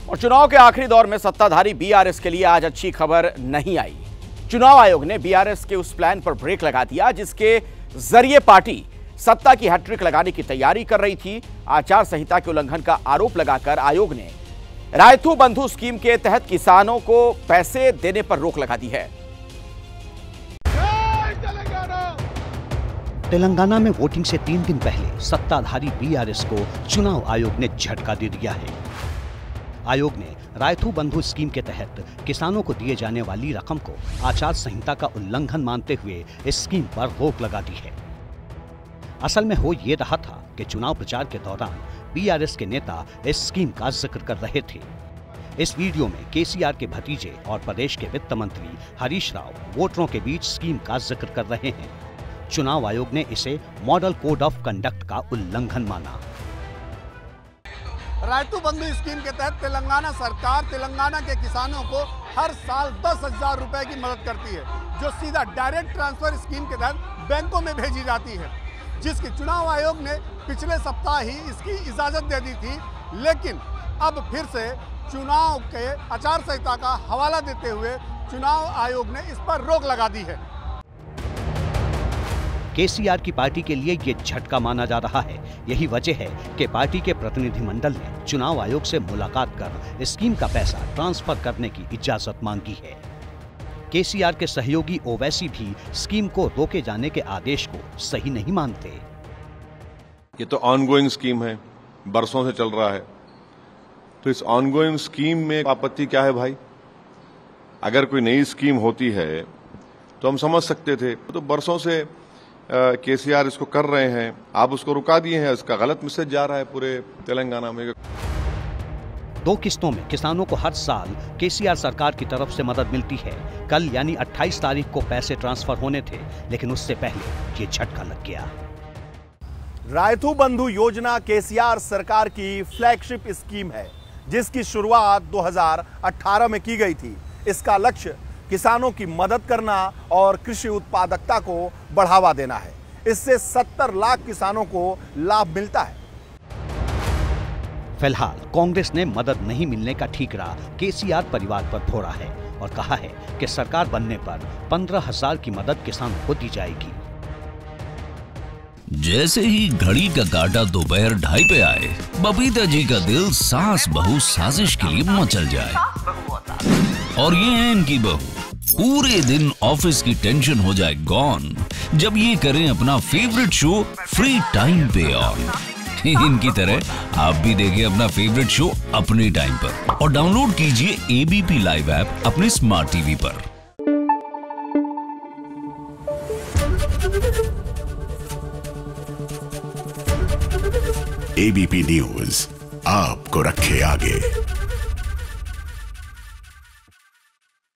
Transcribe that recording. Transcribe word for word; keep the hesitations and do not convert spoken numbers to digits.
और चुनाव के आखिरी दौर में सत्ताधारी बीआरएस के लिए आज अच्छी खबर नहीं आई। चुनाव आयोग ने बीआरएस के उस प्लान पर ब्रेक लगा दिया जिसके जरिए पार्टी सत्ता की हैट्रिक लगाने की तैयारी कर रही थी। आचार संहिता के उल्लंघन का आरोप लगाकर आयोग ने रायतू बंधु स्कीम के तहत किसानों को पैसे देने पर रोक लगा दी है। तेलंगाना में वोटिंग से तीन दिन पहले सत्ताधारी बीआरएस को चुनाव आयोग ने झटका दे दिया है। आयोग ने रायतू बंधु स्कीम के तहत किसानों को दिए जाने वाली रकम को आचार संहिता का उल्लंघन मानते हुए इस स्कीम पर रोक लगा दी है। असल में हो ये रहा था कि चुनाव प्रचार के दौरान बीआरएस के नेता इस स्कीम का जिक्र कर रहे थे। इस वीडियो में केसीआर के भतीजे और प्रदेश के वित्त मंत्री हरीश राव वोटरों के बीच स्कीम का जिक्र कर रहे हैं। चुनाव आयोग ने इसे मॉडल कोड ऑफ कंडक्ट का उल्लंघन माना। रायतू बंधु स्कीम के तहत तेलंगाना सरकार तेलंगाना के किसानों को हर साल दस हजार रुपए की मदद करती है, जो सीधा डायरेक्ट ट्रांसफर स्कीम के तहत बैंकों में भेजी जाती है, जिसकी चुनाव आयोग ने पिछले सप्ताह ही इसकी इजाजत दे दी थी। लेकिन अब फिर से चुनाव के आचार संहिता का हवाला देते हुए चुनाव आयोग ने इस पर रोक लगा दी है। केसीआर की पार्टी के लिए ये झटका माना जा रहा है। यही वजह है कि पार्टी के प्रतिनिधिमंडल ने चुनाव आयोग से मुलाकात कर स्कीम का पैसा ट्रांसफर करने की इजाजत मांगी है। केसीआर के सहयोगी ओवैसी भी स्कीम को रोके जाने के आदेश को सही नहीं मानते। ये तो ऑनगोइंग स्कीम है, बरसों से चल रहा है, तो इस ऑनगोइंग स्कीम में आपत्ति क्या है भाई? अगर कोई नई स्कीम होती है तो हम समझ सकते थे, तो बरसों से केसीआर इसको कर रहे हैं, आप उसको रुका दिए हैं। इसका गलत मैसेज जा रहा है पूरे तेलंगाना में। दो किस्तों में किसानों को हर साल केसीआर सरकार की तरफ से मदद मिलती है। कल यानी अट्ठाईस तारीख को पैसे ट्रांसफर होने थे, लेकिन उससे पहले ये झटका लग गया। रायतू बंधु योजना केसीआर सरकार की फ्लैगशिप स्कीम है, जिसकी शुरुआत दो हज़ार अठारह में की गई थी। इसका लक्ष्य किसानों की मदद करना और कृषि उत्पादकता को बढ़ावा देना है। इससे सत्तर लाख किसानों को लाभ मिलता है। फिलहाल कांग्रेस ने मदद नहीं मिलने का ठीकरा केसीआर परिवार पर फोड़ा है और कहा है कि सरकार बनने पर पंद्रह हजार की मदद किसानों को दी जाएगी। जैसे ही घड़ी का काटा दोपहर ढाई पे आए, बबीता जी का दिल सास बहू साजिश के लिए मचल जाए। और ये है इनकी बहू, पूरे दिन ऑफिस की टेंशन हो जाए गॉन जब ये करें अपना फेवरेट शो फ्री टाइम पे ऑन। इनकी तरह आप भी देखिए अपना फेवरेट शो अपने टाइम पर और डाउनलोड कीजिए एबीपी लाइव ऐप अपने स्मार्ट टीवी पर। एबीपी न्यूज आपको रखे आगे।